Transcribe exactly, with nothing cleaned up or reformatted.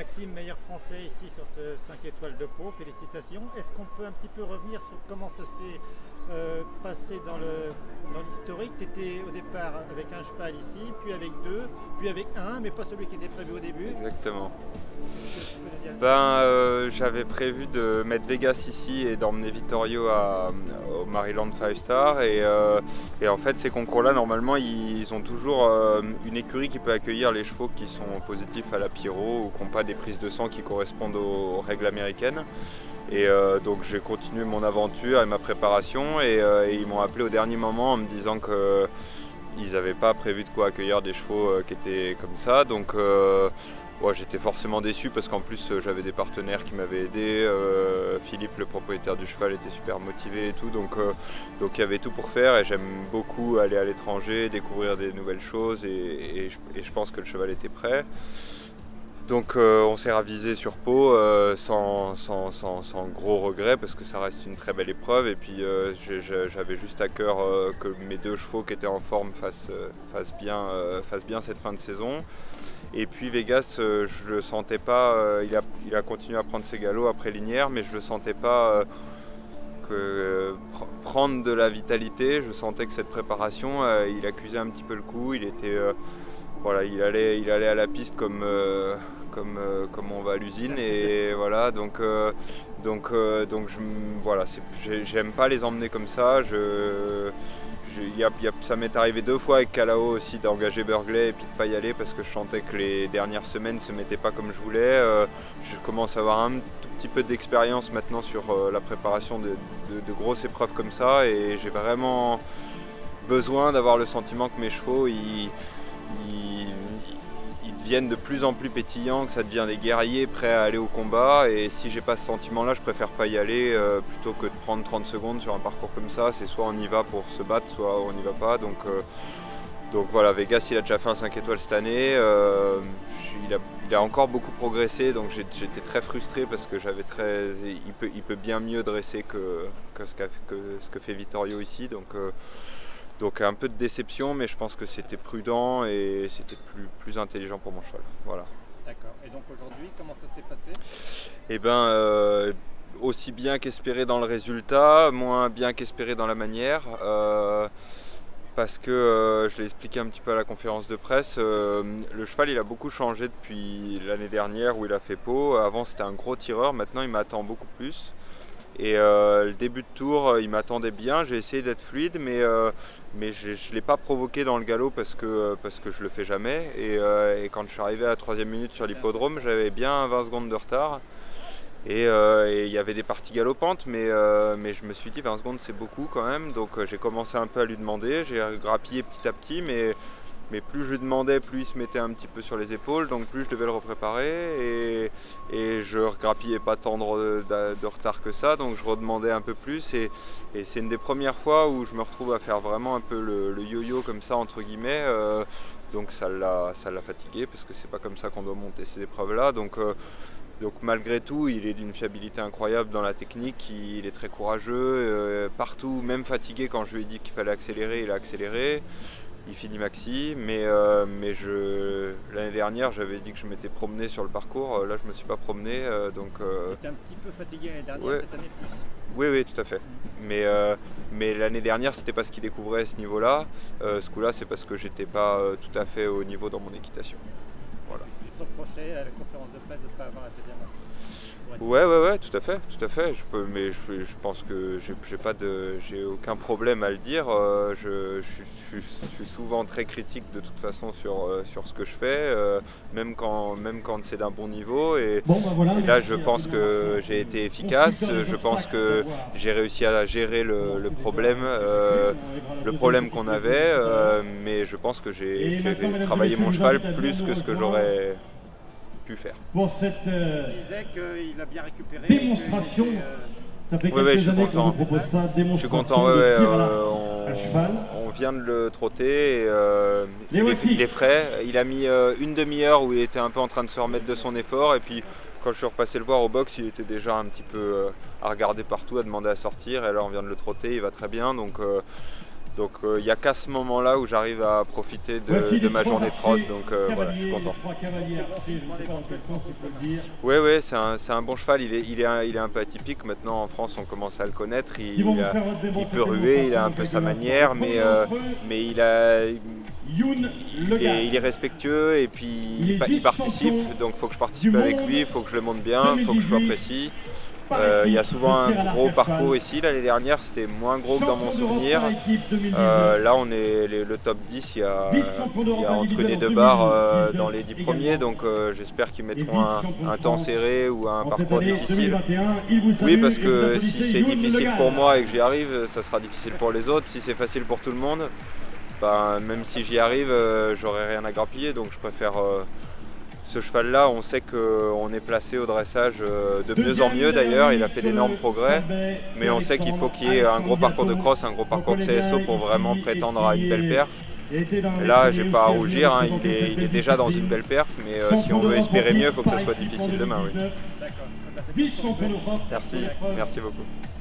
Maxime, meilleur français ici sur ce cinq étoiles de Pau, félicitations. Est-ce qu'on peut un petit peu revenir sur comment ça s'est euh, passé dans le dans l'historique? Tu étais au départ avec un cheval ici, puis avec deux, puis avec un, mais pas celui qui était prévu au début. Exactement. Qu'est-ce que tu peux nous dire? Ben, euh, j'avais prévu de mettre Vegas ici et d'emmener Vittorio à, au Maryland Five Star et, euh, et en fait ces concours-là normalement ils ont toujours euh, une écurie qui peut accueillir les chevaux qui sont positifs à la pyro ou qui n'ont pas des prises de sang qui correspondent aux, aux règles américaines. Et euh, donc j'ai continué mon aventure et ma préparation et, euh, et ils m'ont appelé au dernier moment en me disant que ils n'avaient pas prévu de quoi accueillir des chevaux euh, qui étaient comme ça. Donc euh, ouais, j'étais forcément déçu parce qu'en plus euh, j'avais des partenaires qui m'avaient aidé. Euh, Philippe, le propriétaire du cheval, était super motivé et tout. Donc euh, donc il y avait tout pour faire et j'aime beaucoup aller à l'étranger, découvrir des nouvelles choses et, et, je, et je pense que le cheval était prêt. Donc euh, on s'est ravisé sur Pau euh, sans, sans, sans, sans gros regret parce que ça reste une très belle épreuve et puis euh, j'avais juste à cœur euh, que mes deux chevaux qui étaient en forme fassent, euh, fassent, bien, euh, fassent bien cette fin de saison. Et puis Vegas, euh, je le sentais pas, euh, il, a, il a continué à prendre ses galops après Linière, mais je le sentais pas euh, que, euh, pr prendre de la vitalité. Je sentais que cette préparation, euh, il accusait un petit peu le coup, il était... Euh, Voilà, il allait, il allait à la piste comme, euh, comme, euh, comme on va à l'usine et voilà, donc, euh, donc, euh, donc je, voilà, j'aime pas les emmener comme ça. Je, je, y a, y a, ça m'est arrivé deux fois avec Calao aussi d'engager Burgley et puis de pas y aller parce que je sentais que les dernières semaines se mettaient pas comme je voulais. Euh, je commence à avoir un tout petit peu d'expérience maintenant sur euh, la préparation de, de, de grosses épreuves comme ça et j'ai vraiment besoin d'avoir le sentiment que mes chevaux ils, Ils, ils deviennent de plus en plus pétillants, que ça devient des guerriers prêts à aller au combat et si j'ai pas ce sentiment là je préfère pas y aller euh, plutôt que de prendre trente secondes sur un parcours comme ça. C'est soit on y va pour se battre soit on n'y va pas, donc, euh, donc voilà, Vegas il a déjà fait un cinq étoiles cette année, euh, il, a, il a encore beaucoup progressé donc j'étais très frustré parce que j'avais très il peut, il peut bien mieux dresser que, que, ce, que ce que fait Vittorio ici, donc euh, Donc un peu de déception, mais je pense que c'était prudent et c'était plus, plus intelligent pour mon cheval. Voilà. D'accord. Et donc aujourd'hui, comment ça s'est passé? Eh bien, euh, aussi bien qu'espéré dans le résultat, moins bien qu'espéré dans la manière. Euh, parce que, euh, je l'ai expliqué un petit peu à la conférence de presse, euh, le cheval il a beaucoup changé depuis l'année dernière où il a fait Pau. Avant c'était un gros tireur, maintenant il m'attend beaucoup plus. Et euh, le début de tour, il m'attendait bien, j'ai essayé d'être fluide, mais, euh, mais je ne l'ai pas provoqué dans le galop parce que, parce que je ne le fais jamais. Et, euh, et quand je suis arrivé à la troisième minute sur l'hippodrome, j'avais bien vingt secondes de retard. Et euh, il y avait des parties galopantes, mais, euh, mais je me suis dit vingt secondes c'est beaucoup quand même. Donc euh, j'ai commencé un peu à lui demander, j'ai grappillé petit à petit, mais... Mais plus je lui demandais, plus il se mettait un petit peu sur les épaules, donc plus je devais le repréparer. Et, et je ne regrappillais pas tant de, de, de retard que ça, donc je redemandais un peu plus. Et, et c'est une des premières fois où je me retrouve à faire vraiment un peu le, le yo-yo comme ça, entre guillemets. Euh, donc ça l'a fatigué, parce que c'est pas comme ça qu'on doit monter ces épreuves-là. Donc, euh, donc malgré tout, il est d'une fiabilité incroyable dans la technique, il est très courageux. Euh, partout, même fatigué, quand je lui ai dit qu'il fallait accélérer, il a accéléré. Il finit maxi, mais, euh, mais l'année dernière j'avais dit que je m'étais promené sur le parcours, là je me suis pas promené, euh, donc... Euh, tu es un petit peu fatigué l'année dernière, ouais. Cette année plus? Oui, oui, tout à fait. Mais, euh, mais l'année dernière c'était pas ce qu'il découvrait à ce niveau-là, euh, ce coup-là c'est parce que j'étais pas euh, tout à fait au niveau dans mon équitation. Voilà. Tu te reprochais à la conférence de presse de ne pas avoir assez bien monté? Ouais, ouais, ouais, tout à fait, tout à fait. Je peux, mais je, je pense que j'ai pas de, j'ai aucun problème à le dire. Euh, je, je, je, je suis souvent très critique de toute façon sur, euh, sur ce que je fais, euh, même quand, même quand c'est d'un bon niveau. Et, bon, ben voilà, et là, je pense que j'ai été efficace. Je pense que j'ai réussi à gérer le, le problème, euh, le problème qu'on avait. Euh, mais je pense que j'ai fait travailler mon cheval plus que ce que j'aurais pu faire. Pour cette euh, il disait qu'il a bien récupéré, démonstration, était, euh... ça fait ouais, quelques ouais, années qu'on nous propose ça, démonstration je suis content, ouais, de tir ouais, à, la, euh, à cheval. On vient de le trotter, et, euh, il, est, il est frais, il a mis euh, une demi-heure où il était un peu en train de se remettre de son effort et puis quand je suis repassé le voir au box, il était déjà un petit peu euh, à regarder partout, à demander à sortir et là on vient de le trotter, il va très bien donc... Euh, Donc il euh, n'y a qu'à ce moment-là où j'arrive à profiter de, de ma journée de cross, donc euh, voilà, je suis content. Oui, oui, c'est un, un bon cheval, il est, il, est un, il est un peu atypique, maintenant en France on commence à le connaître, il, il, a, il peut ruer, il a un peu sa manière, mais, euh, mais il a... Et il est respectueux et puis il, il participe, donc il faut que je participe avec lui, il faut que je le monte bien, il faut que je sois précis. Euh, il y a souvent un gros parcours ici, l'année dernière c'était moins gros que dans mon souvenir. Euh, là on est les, le top dix, il y a, il y a entre les deux barres euh, dans les dix premiers, donc euh, j'espère qu'ils mettront un, un temps serré ou un parcours difficile. Oui, parce que si c'est difficile pour moi et que j'y arrive, ça sera difficile pour les autres. Si c'est facile pour tout le monde, ben, même si j'y arrive, euh, j'aurai rien à grappiller, donc je préfère euh, ce cheval-là. On sait qu'on est placé au dressage euh, de mieux en mieux d'ailleurs, il a fait d'énormes progrès, mais on sait qu'il faut qu'il y ait un gros parcours de cross, un gros parcours de C S O pour vraiment prétendre à une belle perf. Et là, j'ai pas à rougir, hein, il, est, il est déjà dans une belle perf, mais euh, si on veut espérer mieux, il faut que ça soit difficile demain. Oui. Merci, merci beaucoup.